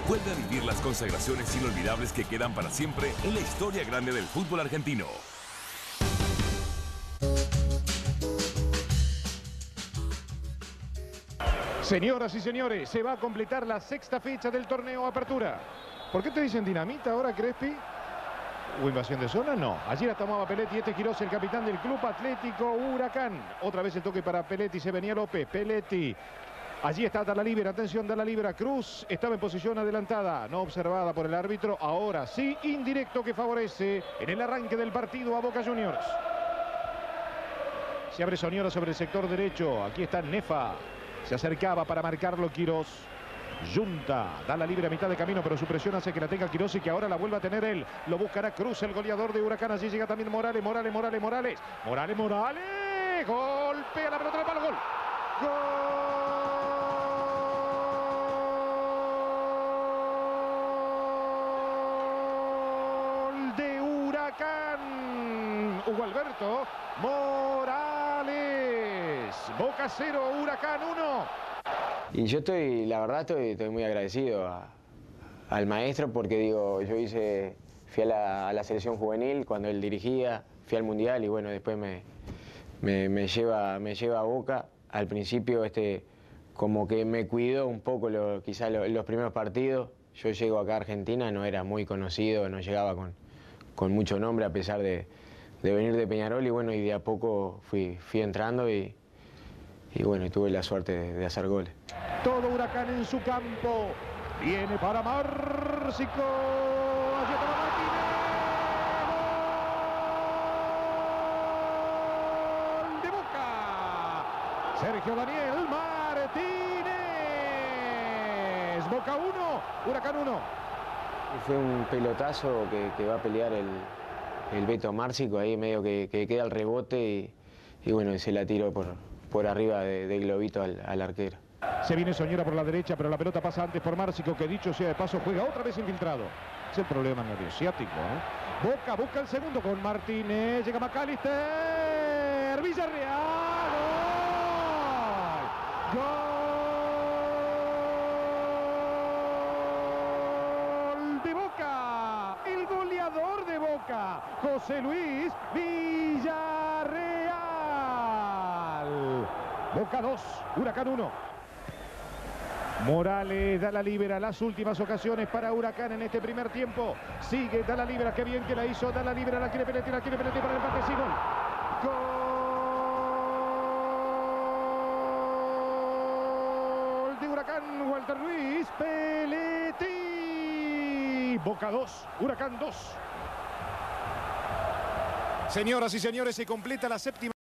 Vuelve a vivir las consagraciones inolvidables que quedan para siempre en la historia grande del fútbol argentino. Señoras y señores, se va a completar la sexta fecha del torneo Apertura. ¿Por qué te dicen dinamita ahora, Crespi? ¿O invasión de zona? No. Allí la tomaba Peletti. Este Quirós, el capitán del Club Atlético Huracán. Otra vez el toque para Peletti. Se venía López. Peletti. Allí está Dallalibera. Atención, Dallalibera. Cruz estaba en posición adelantada. No observada por el árbitro. Ahora sí, indirecto que favorece en el arranque del partido a Boca Juniors. Se abre Soñora sobre el sector derecho. Aquí está Nefa. Se acercaba para marcarlo Quirós. Junta, da la libre a mitad de camino, pero su presión hace que la tenga Quirós y que ahora la vuelva a tener él. Lo buscará Cruz, el goleador de Huracán. Allí llega también Morales. Golpea la pelota del palo. Gol. Gol de Huracán. Hugo Alberto Morales. Boca 0, Huracán 1. Y yo la verdad estoy muy agradecido al maestro porque digo, fui a la selección juvenil cuando él dirigía, fui al mundial y bueno, después me lleva a Boca. Al principio como que me cuidó un poco quizás los primeros partidos. Yo llego acá a Argentina, no era muy conocido, no llegaba con mucho nombre a pesar de venir de Peñarol y bueno, y de a poco fui entrando y bueno, tuve la suerte de hacer goles. Todo Huracán en su campo. Viene para Márcico. Allí está Martínez. Gol de Boca. Sergio Daniel Martínez. Boca 1, Huracán 1. Fue un pelotazo que va a pelear el Beto Márcico. Ahí medio que queda el rebote y bueno, se la tiró por arriba de globito al arquero. Se viene Soñora por la derecha, pero la pelota pasa antes por Márcico, que dicho sea de paso juega otra vez infiltrado. Es el problema nerviosiático, ¿eh? Boca busca el segundo con Martínez. Llega McAllister. Villarreal. Gol de Boca. El goleador de Boca, José Luis Villarreal. Boca 2, Huracán 1. Morales da la libera, las últimas ocasiones para Huracán en este primer tiempo. Sigue, da la libera, qué bien que la hizo, da la libera, la quiere Peletti para el empate, sí, gol. Gol de Huracán, Walter Luis Peletti. Boca 2, Huracán 2. Señoras y señores, se completa la séptima.